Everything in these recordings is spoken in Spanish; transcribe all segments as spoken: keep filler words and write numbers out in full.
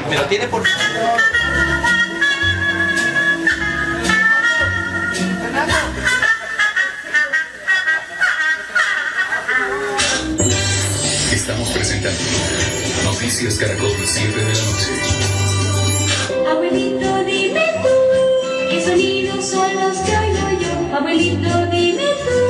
Me lo tiene por... Estamos presentando Noticias Caracol, siete de la noche. Abuelito, dime tú, ¿qué sonidos son los que oigo yo? Abuelito, dime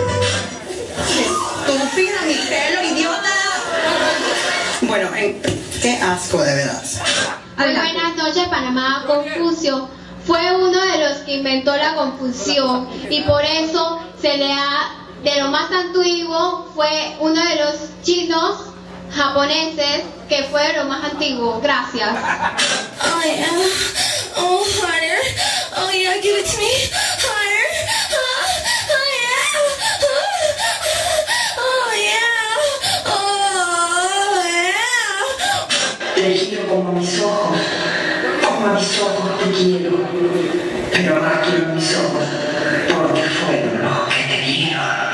tú. Estúpida, mi pelo, idiota. Bueno, eh, qué asco, de verdad. Muy buenas noches, Panamá. Confucio fue uno de los que inventó la confusión y por eso se le ha, de lo más antiguo, fue uno de los chinos japoneses que fue de lo más antiguo. Gracias. Oh, yeah. Oh, harder. Oh, yeah, give it to me. Harder. Oh, oh yeah. Oh, yeah. Oh, yeah. Te quiero como a mis ojos, como a mis ojos te quiero, pero más quiero mis ojos, porque fueron los que te dieron.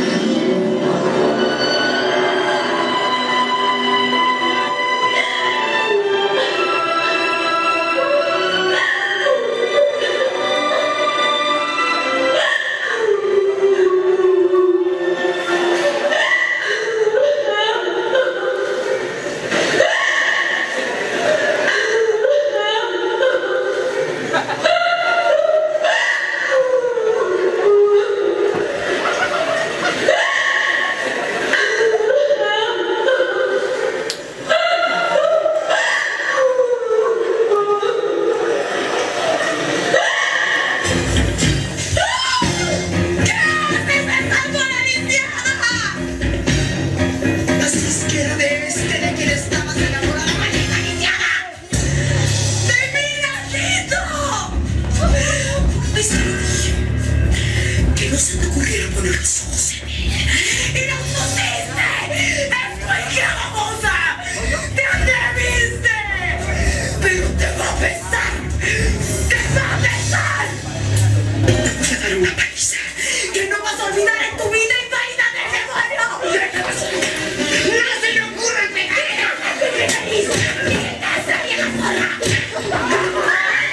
No se te ocurriera poner los ojos en ella. ¡Y los pusiste! ¡Es muy gravosa! ¡Te atreviste! ¡Pero te va a pesar! ¡Te va a pesar! Te voy a dar una paliza que no vas a olvidar en tu vida. ¡Imagínate que muero! ¡No se le ocurre pegar! ¡Qué feliz! ¡Esa vieja zorra!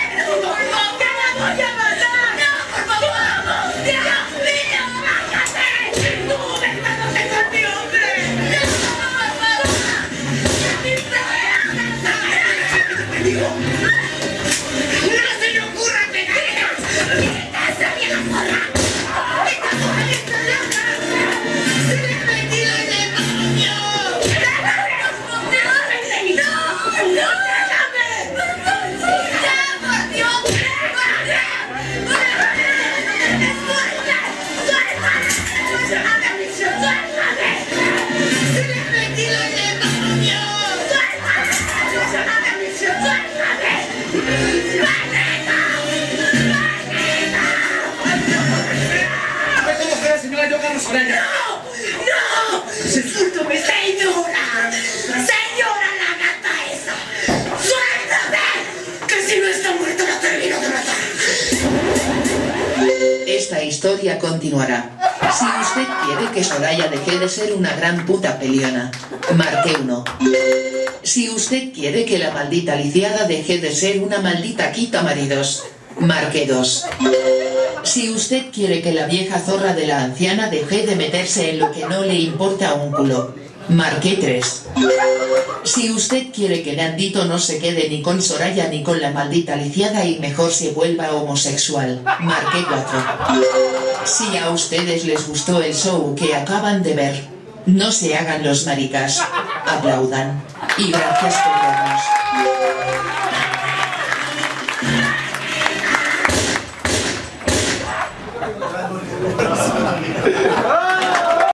¡No! ¡No! ¡Suéltame, señora! ¡Señora la gata esa! ¡Suéltame! ¡Que si no está muerta la termino de matar! Esta historia continuará. Si usted quiere que Soraya deje de ser una gran puta peleona, marque uno. Si usted quiere que la maldita lisiada deje de ser una maldita quita maridos, marque dos. Si usted quiere que la vieja zorra de la anciana deje de meterse en lo que no le importa a un culo, marque tres. Si usted quiere que Nandito no se quede ni con Soraya ni con la maldita lisiada y mejor se vuelva homosexual, marque cuatro. Si a ustedes les gustó el show que acaban de ver, no se hagan los maricas, aplaudan. Y gracias por vernos.